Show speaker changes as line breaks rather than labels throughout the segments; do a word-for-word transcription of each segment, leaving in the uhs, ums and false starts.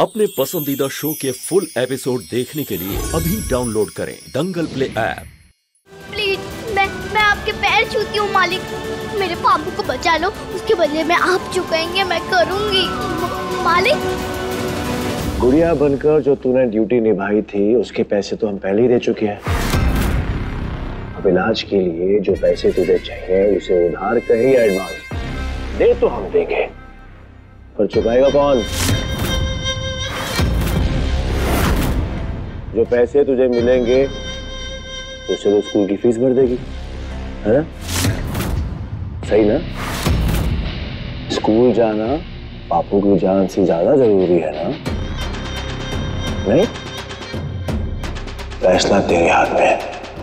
अपने पसंदीदा शो के फुल एपिसोड देखने के लिए अभी डाउनलोड करें दंगल प्ले ऐप।
प्लीज मैं मैं आपके पैर छूती हूँ मालिक, मेरे पापू को बचा लो, उसके बदले में आप जो कहेंगे मैं करूँगी मालिक।
गुड़िया बनकर जो तूने ड्यूटी निभाई थी उसके पैसे तो हम पहले ही दे चुके हैं। अब इलाज के लिए जो पैसे तुझे चाहिए उसे उधार कहे या एडवांस दे तो हम देंगे, पर चुकाएगा कौन? जो पैसे तुझे मिलेंगे उससे तो स्कूल की फीस भर देगी, है ना? सही ना? स्कूल जाना पापू की जान से ज्यादा जरूरी है ना? नहीं? फैसला तेरे हाथ में है,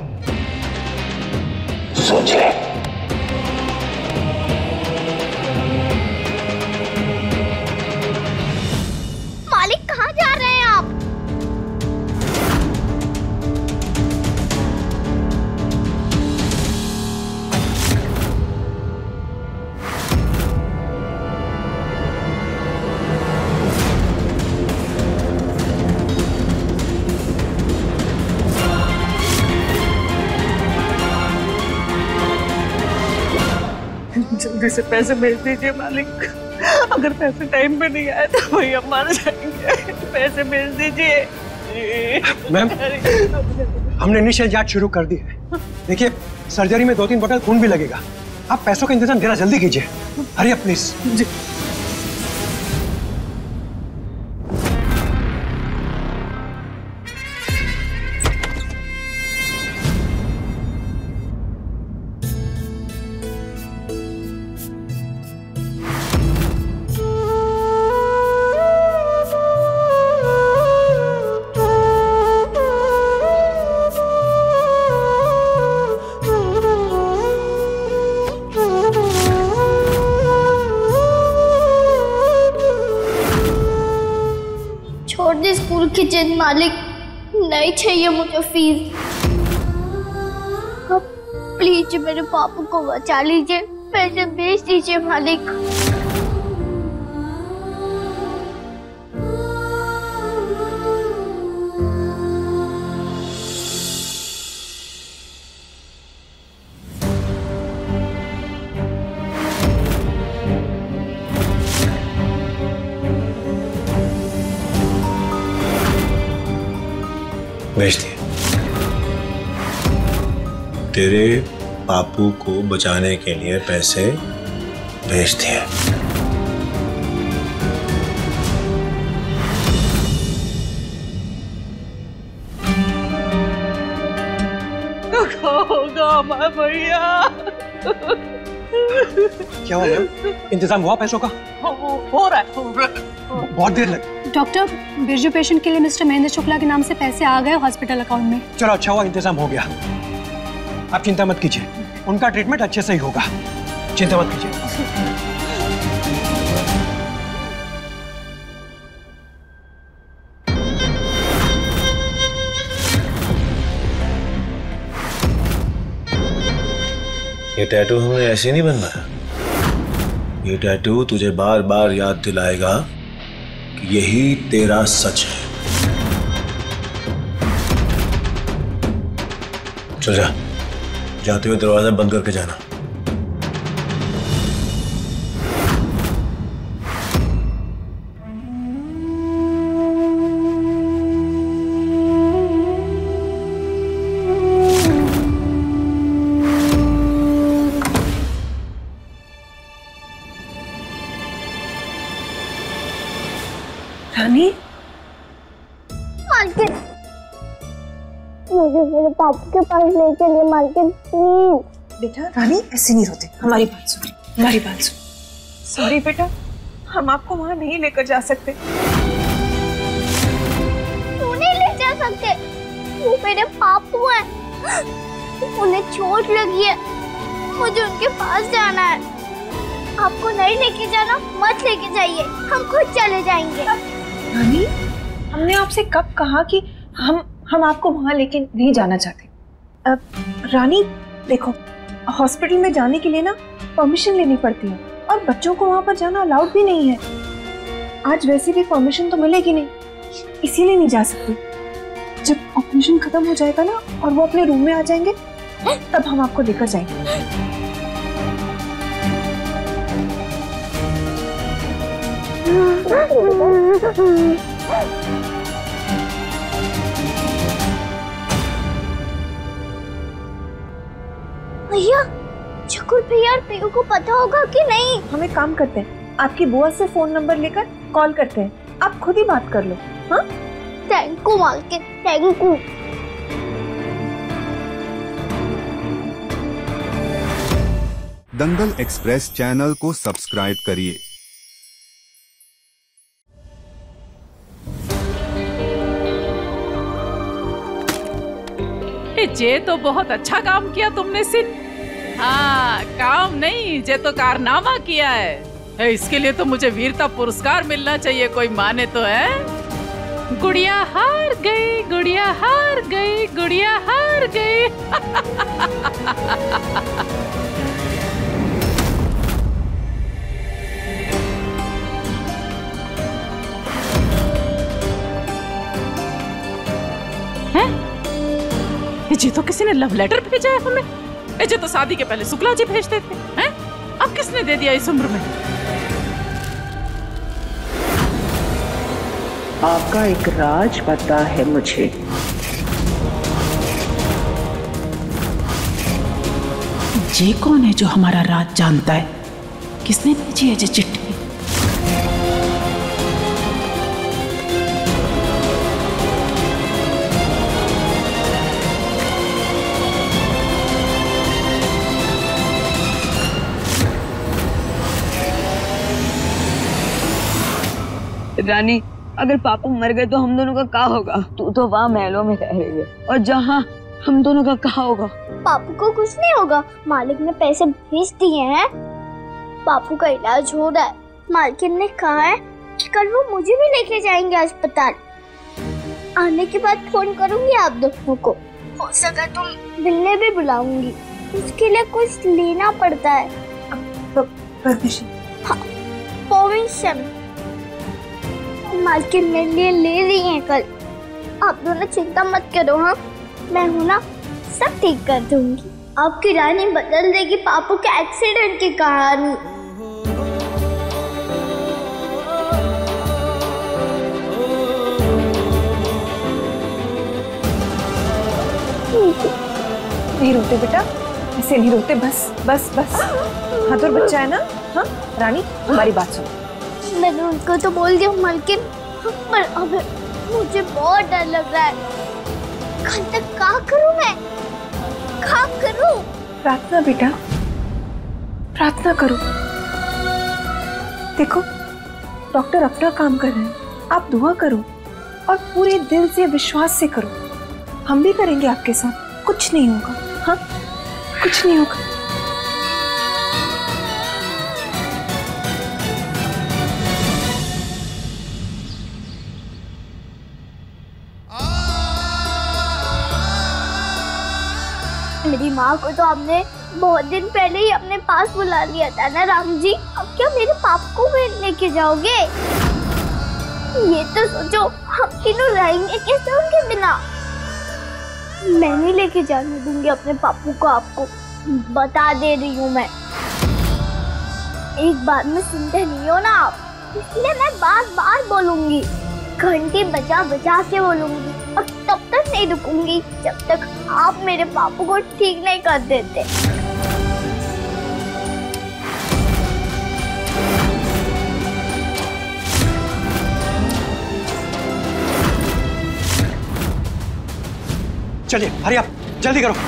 सोच ले।
मालिक कहाँ जा रहे हैं आप?
जल्दी से पैसे भेज दीजिए मालिक, अगर पैसे टाइम पे नहीं आए तो भैया मर जाएंगे। पैसे भेज दीजिए।
मैम, हमने इनिशियल जांच शुरू कर दी है। देखिए, सर्जरी में दो तीन बोतल खून भी लगेगा। आप पैसों का इंतजाम जरा जल्दी कीजिए। Hurry up please. जी।
छोड़ दे स्कूल की जिद मालिक, नहीं चाहिए मुझे फीस। अब प्लीज मेरे पापू को बचा लीजिए, पैसे भेज दीजिए मालिक।
भेज दिए। तेरे पापू को बचाने के लिए पैसे भेज दिए।
होगा हमारा भैया।
क्या हुआ मैम? इंतजाम हुआ पैसों का?
हो, हो रहा है, हो रहा है।
बहुत देर लगी।
डॉक्टर, बिरजू पेशेंट के लिए मिस्टर महेंद्र शुक्ला के नाम से पैसे आ गए हॉस्पिटल अकाउंट में।
चलो अच्छा हुआ, इंतजाम हो गया। आप चिंता मत कीजिए, उनका ट्रीटमेंट अच्छे से ही होगा, चिंता मत कीजिए।
ये टैटू हमें ऐसे नहीं बनवाया। ये टैटू तुझे बार बार याद दिलाएगा कि यही तेरा सच है। चल जा, जाते हुए दरवाजा बंद करके जाना।
रानी,
मालकिन, मुझे मेरे पापू के पास ले चलिए मालकिन प्लीज।
बेटा रानी ऐसे नहीं रोते, हमारी बात सुन, हमारी बात सुन। सॉरी बेटा, हम आपको वहाँ नहीं लेकर जा सकते।
क्यों नहीं ले जा सकते? वो मेरे पापू हैं, उन्हें चोट लगी है, मुझे उनके पास जाना है। आपको नहीं लेके जाना, मत लेके जाइए, हम खुद चले जाएंगे।
रानी, हमने आपसे कब कहा कि हम हम आपको वहाँ लेके नहीं जाना चाहते? अब रानी देखो, हॉस्पिटल में जाने के लिए ना परमिशन लेनी पड़ती है और बच्चों को वहाँ पर जाना अलाउड भी नहीं है।
आज वैसे भी परमिशन तो मिलेगी नहीं, इसीलिए नहीं जा सकती। जब ऑपरेशन खत्म हो जाएगा ना और वो अपने रूम में आ जाएंगे तब हम आपको लेकर जाएंगे।
भैया, चकुर भैया और पीयू को पता होगा कि नहीं?
हम एक काम करते हैं, आपकी बुआ से फोन नंबर लेकर कॉल करते हैं, आप खुद ही बात कर लो। हाँ,
थैंक यू मालकिन, thank you.
Dangal express channel को सब्सक्राइब करिए।
जे तो बहुत अच्छा काम किया तुमने सिन। हाँ, काम नहीं, जे तो कारनामा किया है। इसके लिए तो मुझे वीरता पुरस्कार मिलना चाहिए, कोई माने तो है। गुड़िया हार गई, गुड़िया हार गई, गुड़िया हार गई। जी तो किसी ने लव लेटर भेजा है हमें। जी तो शादी के पहले शुक्ला जी भेजते थे, हैं? अब किसने दे दिया इस उम्र में?
आपका एक राज पता है मुझे।
जी कौन है जो हमारा राज जानता है? किसने भेजी है जी चिट्ठी?
रानी, अगर पापा मर गए तो हम दोनों का क्या होगा? तू तो वहाँ महलों में रह रही है और जहाँ हम दोनों का क्या होगा?
पापू को कुछ नहीं होगा, मालिक ने पैसे भेज दिए हैं। पापू का इलाज हो रहा है। मालकिन ने कहा है कि कल वो मुझे भी लेके जाएंगे अस्पताल। आने के बाद फोन करूंगी आप दोनों को, हो सका तो मिलने भी बुलाऊंगी। उसके लिए कुछ लेना पड़ता है।
परमिशन?
हाँ, परमिशन मालकिन मेरे लिए ले रही है कल। आप दोनों चिंता मत करो। हाँ, मैं हूँ ना, सब ठीक कर दूंगी। आपकी रानी बदल देगी पापू के एक्सीडेंट की कहानी।
नहीं रोते बेटा, ऐसे नहीं रोते, बस बस बस। हाँ तो बच्चा है ना। हाँ रानी, हमारी बात सुनो।
मैंने उनको तो बोल दिया मालकिन, पर अब मुझे बहुत डर लग रहा है। कल तक क्या करूं मैं, क्या करूं?
प्रार्थना बेटा, प्रार्थना करो। देखो डॉक्टर अपना काम कर रहे हैं, आप दुआ करो और पूरे दिल से विश्वास से करो। हम भी करेंगे आपके साथ, कुछ नहीं होगा। हाँ, कुछ नहीं होगा।
मेरी माँ को तो आपने बहुत दिन पहले ही अपने पास बुला लिया था ना राम जी। अब क्या मेरे पापा को भी लेके जाओगे? ये तो सोचो, हम तीनों रहेंगे कैसे उनके बिना? मैं नहीं लेके जाने दूंगी अपने पापू को, आपको बता दे रही हूँ मैं। एक बार में सुनते नहीं हो ना आप, इसलिए मैं बार बार बोलूंगी, घंटी बजा बजा के बोलूंगी और तब तक नहीं रुकूंगी जब तक आप मेरे पापू को ठीक नहीं कर देते।
चलिए हरी आप, जल्दी करो।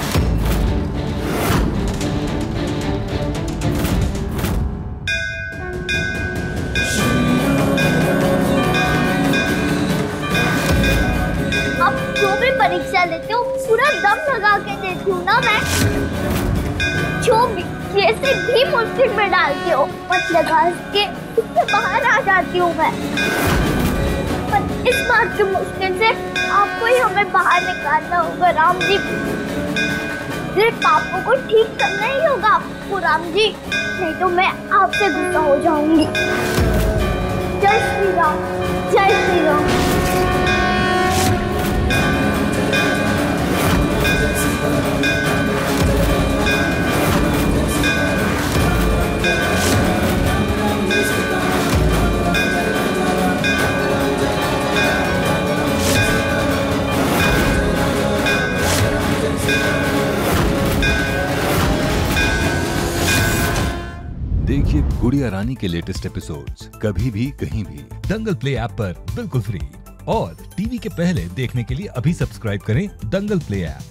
परीक्षा लेते हो पूरा दम लगा के देती हूँ ना मैं। जो भी कैसे भी मुश्किल में डालते हो मत लगा के उससे बाहर आ जाती हूँ मैं। पर इस बात की मुश्किल से आपको ही हमें बाहर निकालना होगा राम जी। मेरे पापा को ठीक करना ही होगा आपको राम जी, नहीं तो मैं आपसे गुस्सा हो जाऊंगी। जय श्री राम, जय श्री राम।
देखिए गुड़िया रानी के लेटेस्ट एपिसोड्स कभी भी कहीं भी दंगल प्ले ऐप पर बिल्कुल फ्री। और टीवी के पहले देखने के लिए अभी सब्सक्राइब करें दंगल प्ले ऐप।